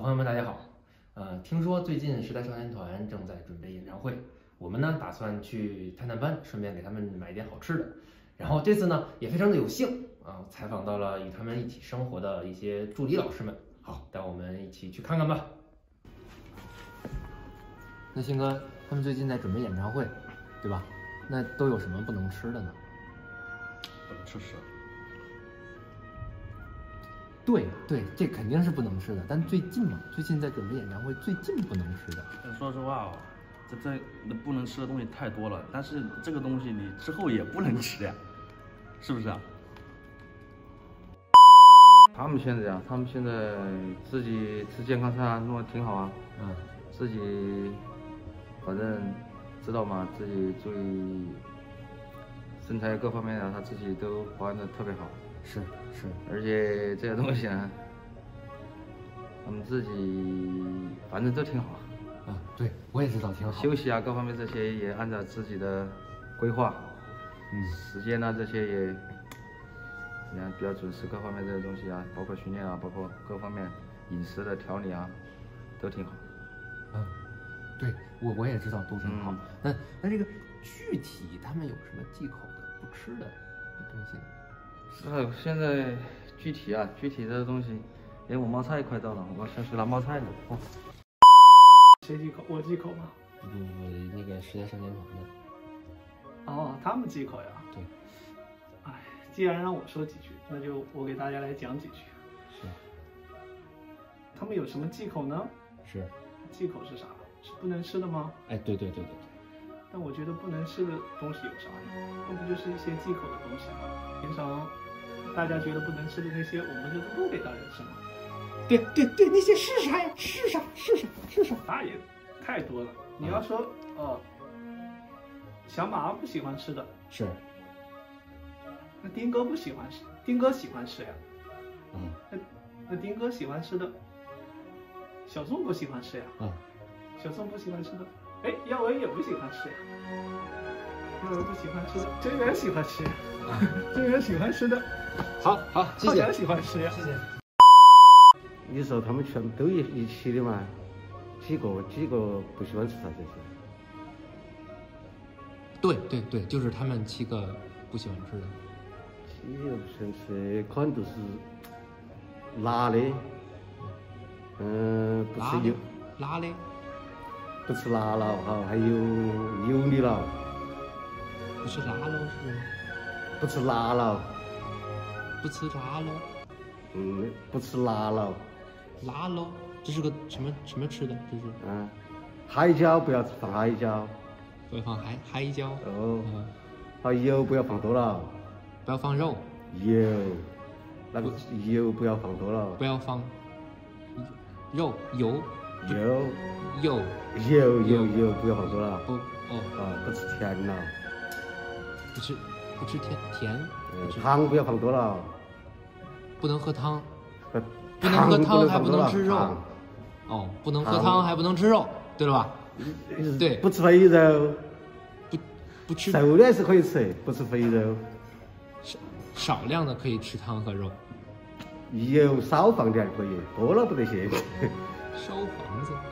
朋友们，大家好。听说最近时代少年团正在准备演唱会，我们呢打算去探探班，顺便给他们买点好吃的。然后这次呢也非常的有幸采访到了与他们一起生活的一些助理老师们。好，带我们一起去看看吧。那星哥，他们最近在准备演唱会，对吧？那都有什么不能吃的呢？ 不能吃蛇。 对，这肯定是不能吃的。但最近在准备演唱会，最近不能吃的。 但说实话这不能吃的东西太多了，但是这个东西你之后也不能吃呀，是不是啊？ 他们现在自己吃健康餐弄得挺好啊，自己反正知道嘛，自己注意身材各方面他自己都保养的特别好。 是， 而且这些东西呢，他们自己反正都挺好。 对，我也知道挺好。 休息啊，各方面这些也按照自己的规划，时间啊这些也，你看比较准时，各方面这些东西啊，包括训练啊，包括各方面饮食的调理啊，都挺好。 对，我也知道都挺好。那这个具体他们有什么忌口的不吃的东西呢？ 现在具体的东西，我冒菜快到了，我先去拿冒菜了。 谁忌口？我忌口吗？ 不，那个时代少年团的。 哦，他们忌口呀？ 对。 哎，既然让我说几句，那就我给大家来讲几句。 是。 他们有什么忌口呢？ 是。 忌口是啥？是不能吃的吗？ 哎，对。 但我觉得不能吃的东西有啥呢？那不就是一些忌口的东西吗？平常大家觉得不能吃的那些，我们就都给大家吃嘛。 对，那些是啥呀？是啥？ 那也太多了。你要说小马不喜欢吃的， 是。 那丁哥不喜欢吃，丁哥喜欢吃呀。那丁哥喜欢吃的，小宋不喜欢吃呀。小宋不喜欢吃的，哎，耀文也不喜欢吃呀。耀文不喜欢吃的，真源喜欢吃呀。真源喜欢吃的， 好，谢谢。 浩然喜欢吃呀。 谢谢。 你说他们全部都一起的嘛？几个不喜欢吃啥这些？ 对，就是他们7个不喜欢吃的。 7个不喜欢吃，可能都是辣的，不吃油， 辣的， 不吃辣了哈，还有油腻了， 不吃辣了是吗？ 不吃辣了， 不吃辣了， 不吃辣了， 辣了，这是个什么吃的？这是海椒不要放海椒， 不要放海椒好油不要放多了， 不要放肉， 油那个油不要放多了， 不要放肉油不要放多了，不吃甜了， 不吃甜， 汤不要放多了， 不能喝汤，不能喝汤还不能吃肉，不能喝汤还不能吃肉，对了吧？对， 不吃肥肉， 不吃瘦的是可以吃，不吃肥肉， 少量的可以吃汤和肉， 油少放点可以，多了不得行。 烧房子。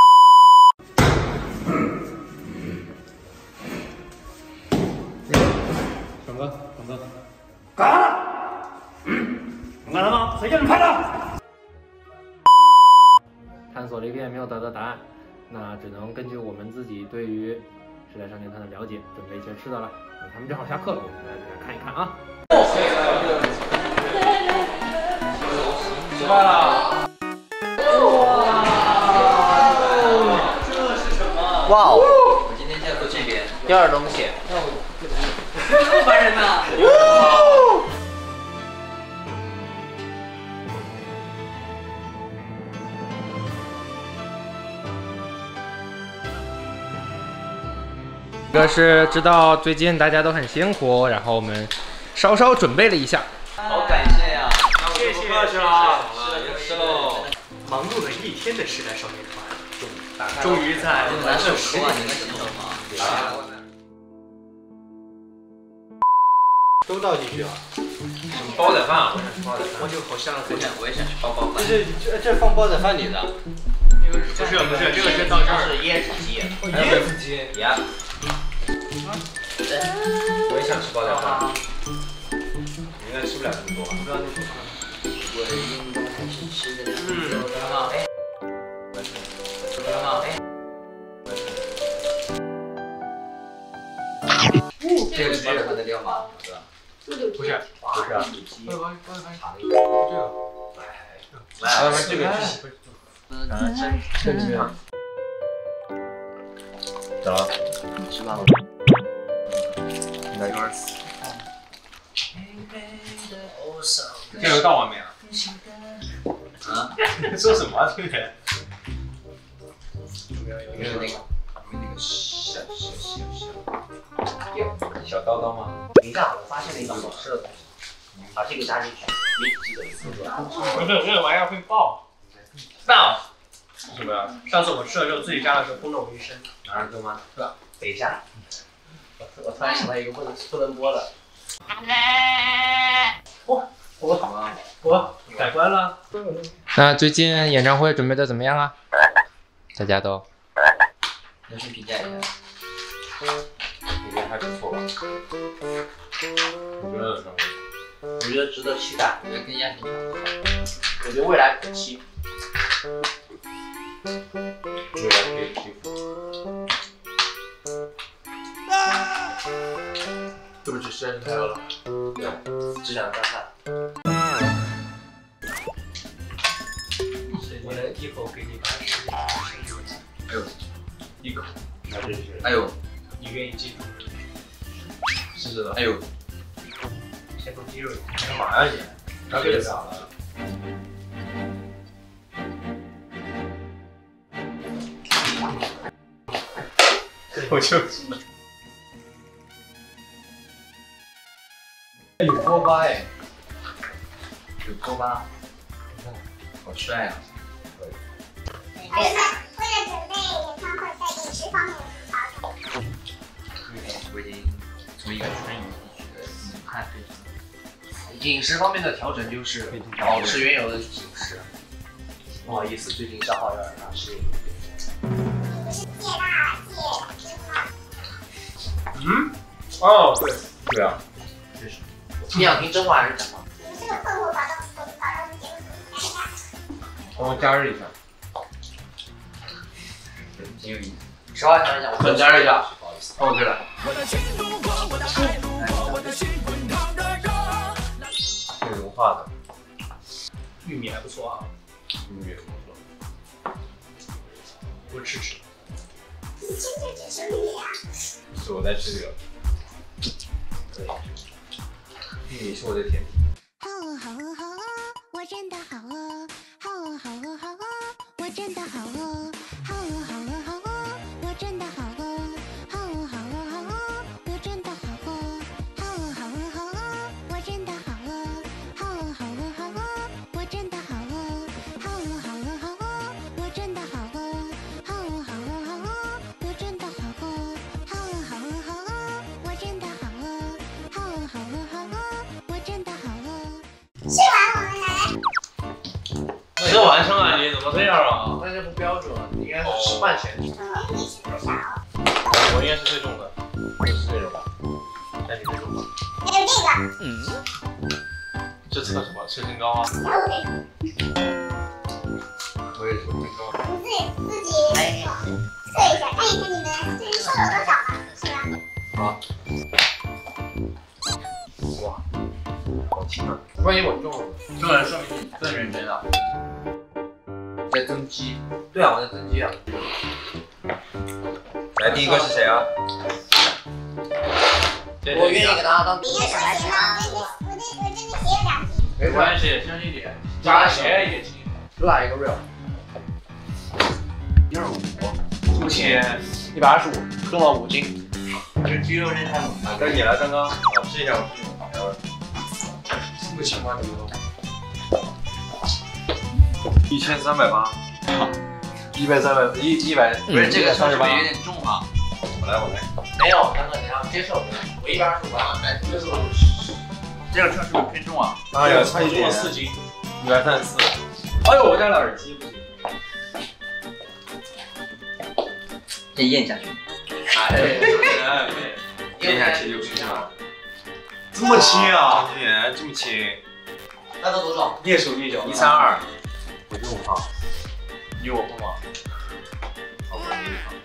爽哥， 干了！干了吗？谁叫你拍的？ 探索了一遍没有得到答案，那只能根据我们自己对于时代少年团的了解，准备一些吃的了。那他们正好下课了，我们来给大家看一看啊。 吃饭了。这是什么？哇哦！我今天就坐这边，第二东西。这么烦人呐！ 这个是知道最近大家都很辛苦，然后我们稍稍准备了一下。 好感谢呀！谢谢，是了，是喽。 忙碌了一天的时代少年团，终于在咱是10万年的行程吗？ 都倒进去了。 煲仔饭，我想吃煲仔饭。我就好像我也想吃煲饭。 这放煲仔饭里的。 不是，这个是到这儿是椰子鸡。椰子鸡。呀。我也想吃煲仔饭。你应该吃不了这么多吧？不要那么多。我应该还是吃的量够的。哎。这个是煲仔饭的料吗？是吧？不是，不是。来，这个这个怎么了？吃饭了？来个这个到完没啊？啊？说什么啊？这个人？有没有那个小刀刀吗？等一下，我发现了一个好吃的东西，把这个加进去，也记得一次。不是，这个玩意儿会爆。爆？是什么呀？上次我吃了之后自己加的时候轰动我一身。拿着对吗？是吧？等一下，我突然想到一个不能播的。我改观了。 那最近演唱会准备的怎么样啊？大家都？ 人生评价一下。 我觉得还不错吧。你觉得呢？ 我觉得值得期待，我觉得更加平常。我觉得未来可期。 未来可以欺负。对不起，时间太饿了。 对，只想干饭。我来一口给你把哎呦，一口， 还真是。 哎呦，你愿意记住？ 是的。 哎呦， 先从鸡肉干嘛呀你？要给咋了？我就知道。 有锅巴哎，有锅巴，你看，好帅啊！ 为了准备演唱会，在饮食方面有什么调整？ 我已经从一个纯饮地区的武汉变成饮食方面的调整，就是保持原有的饮食。不好意思，最近消耗有点大，是有点。 嗯？哦，对啊。 确实。你想听真话还是假话？ 你们这个困惑搞到节目组改一下。 帮我加热一下。 挺有意思。实话讲一讲，我再加热一下，不好意思。哦，对了。 会融化的。 玉米还不错啊。 玉米不错。 多吃吃。 你真的只吃玉米啊？ 是我在吃这个。可以。玉米是我的甜品。 好饿，我真的好饿，好饿，我真的好饿，好饿，我真的好饿，好饿，我真的好饿，好饿，我真的好饿，好饿，我真的好饿，好饿，我真的好饿，好饿，我真的好饿，好饿，我真的好饿，好饿，我真的好饿。吃完我们来。 吃完生啊，你怎么这样啊？那这不标准，你应该是吃饭前吃。 你吃多少？ 我应该是最重的，我是最重的。那你最重吗？ 还有这个。 这测什么？测身高啊？我也是身高。 你自己测一下，看一看你们最近瘦了多少嘛，是吧？ 好。哇，好轻啊！万一我中了，中了说明你更认真了。在增肌。对啊，我在增肌啊。 来，第一个是谁啊？ 我愿意给他当。 你要手写吗？我这里写有2题。 没关系，轻一点，加鞋也轻一点。主打一个 real。125，目前125，重了5斤。这肌肉真太猛了。 该你了，刚刚，我试一下，我试一下。 这么强吗？你们 ？1380。 130，不是这个是不是有点重啊？ 我来。 没有，刚刚你要接受，我125，但接受。 这个秤是不是偏重啊？ 哎呀，差一点，4斤，134。哎呦，我戴了耳机不行。 先咽下去。 哎，咽下去就是了。这么轻啊！这么轻。 那都多少？ 蹑手蹑脚。132。我就5磅。你有我胖吗？好吧，你胖。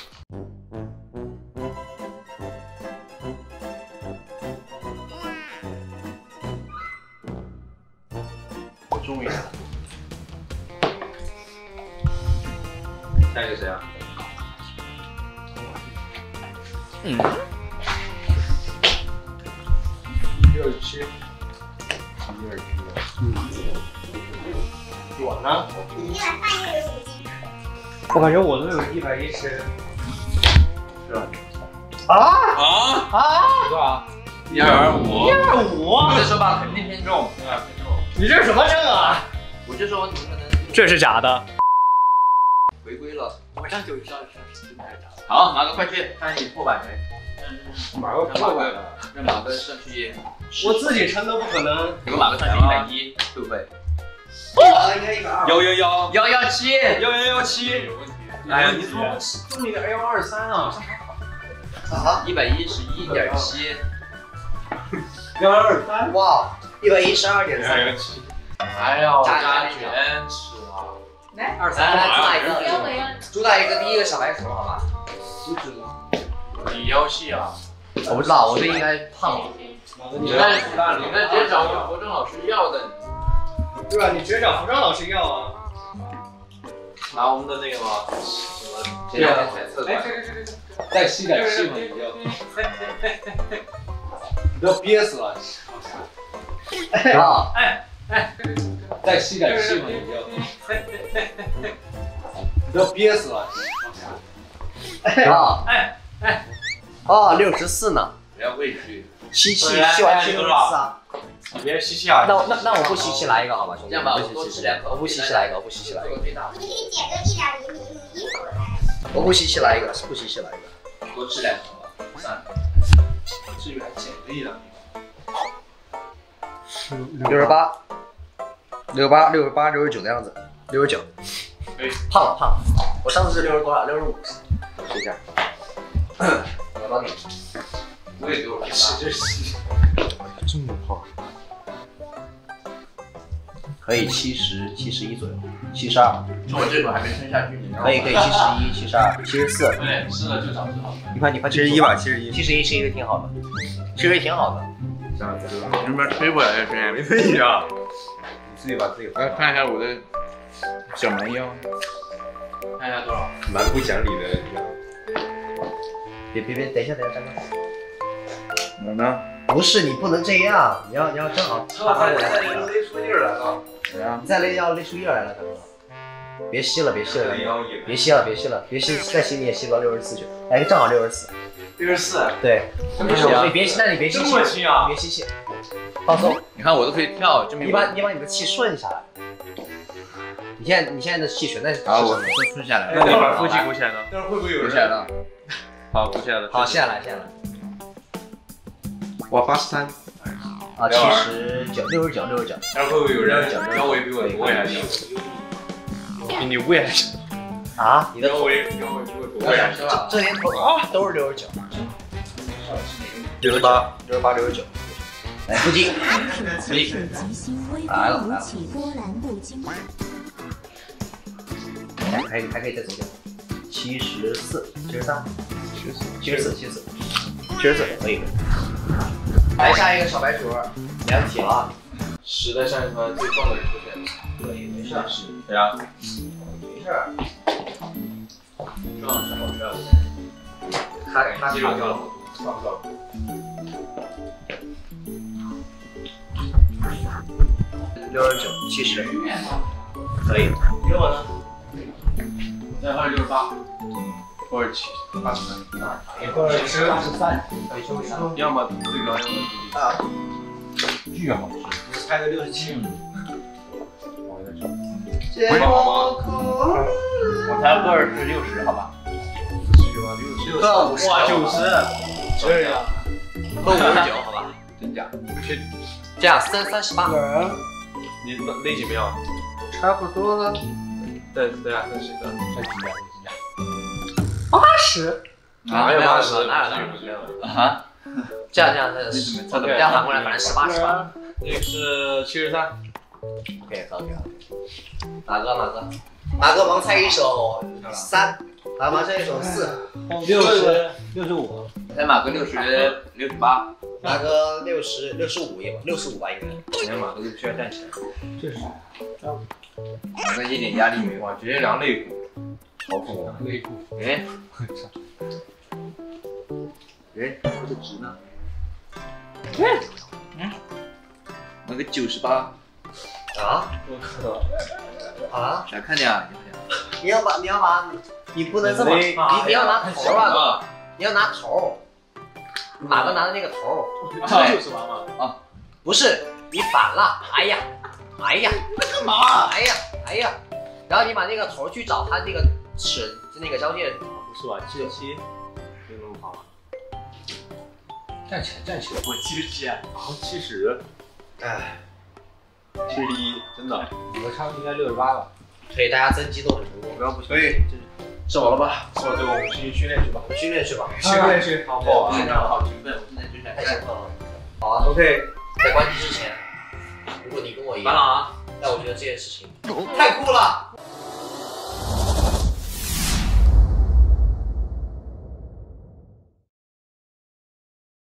终于。下一个谁啊？67。 我呢？ 我感觉我都有110。是吧？多少？125。 这说吧，肯定偏重。 你这是什么证啊？ 我就说我怎么可能？ 这是假的。 回归了， 马上就知道是真的还是假的。 好，马哥快去看你破百没？ 马哥破百了， 让马哥上去。 我自己称都不可能。 给我马哥上去110，会不会应该120。 111、117、 117。哎呀，你怎么这么一个 L23啊 ？111.7。 123。 哇，112.3。 还要加卷吃啊！ 来，主打一个第一个小白鼠，好吧？ 你腰细啊？ 我不知道，我这应该胖了。 你那直接找服装老师要的。 对啊，你直接找服装老师要啊。拿我们的那个吗？ 这两天才测的。 再吸点气嘛，你就。你都要憋死了。 啊！ 再吸点气嘛，你就。你都要憋死了。 啊！哦，64呢。 不要畏惧。 吸完去64啊！ 你别吸气啊！ 那我不吸气来一个好吧，兄弟。 这样吧，我多吃2口。 我不吸气来一个，我不吸气来一个。 你可以捡个1、2厘米衣服来。 我不吸气来一个，不吸气来一个。 多吃2口吧。算了。 至于还减个1、2厘米。 68、69的样子，69。胖了。我上次是60多少？65。我试一下。我帮你。 我也给我吸。这么胖。 可以71左右，72。 我这口还没撑下去，你可以71、72、74。 对，吃了就长这好。 你快 71吧，71 挺好的，71挺好的。 这样子。 你们吹过来这边没问题啊。你自己把自己。 来看一下我的小蛮腰，看一下多少。 蛮不讲理的。 别，等一下。 我呢？ 不是，你不能这样，你要正好。 再勒出印来了。 对啊，再勒出印来了，大哥。别吸了，再吸你也吸不到64去，来个正好64。 64。 对。你别吸，那你别吸气。 这么轻啊！ 别吸气，放松。 你看我都可以跳，证明你把你的气顺下来。你现在的气全在。 好，我都顺下来。 那你把腹肌鼓起来了。 但是会不会有人？鼓起来了。好，鼓起来了。 好，下来。 哇，83。 啊，69。 但是会不会有人腰围比我多呀？比你胃还小。 啊？你的腰围比我多呀？ 这年头都是69。68、69。来，腹肌。来了。还可以再增加。74、73、74，可以。来下一个小白鼠，量体了。 10的上一团最重的人出现。 可以，没事。 对啊。 没事。 重是好吃的。 他肌肉掉了好多，差不多。 69、70，可以。 给我呢？再换68，或者80，或者83，要么最高，要么最低。巨好吃，猜个67。 我猜个是60，好吧 ？60， 哇，90，这样， 够59，好吧？ 真假？去这样38。 你那几秒？ 差不多了。 对啊，这是个。 再几秒 ？80。 哪有80？ 哪有啊？ 这样，这样反过来，反正18。 那个是73。 OK， 马哥盲猜一首3，盲猜一首4。65。 猜马哥68。 马哥65也吧，65吧应该。 今天马哥就需要站起来。确实。马哥一点压力没有，直接量肋骨，嘲讽我。肋骨。哎。哎，我的直呢？那个98。 啊？ 我靠！啊？ 来看见啊！ 你不能这么，你要拿头啊！你要拿头。马哥拿的那个头。 就是妈妈。 啊， 不是，你反了！哎呀， 那干嘛？ 哎呀，然后你把那个头去找他那个齿那个交界。 不是吧？77，就那么好。 站起来！ 我77啊，70。哎，71，真的。 我差不多应该68吧。 可以，大家增肌都很成功。 不要不可以，吃饱了吧？吃饱这个我们去训练去吧。 训练去吧。 好不好？ 现在好兴奋，我现在就想太兴奋了。好啊 ，OK。 在关机之前，如果你跟我一样， 白朗啊， 那我觉得这件事情太酷了。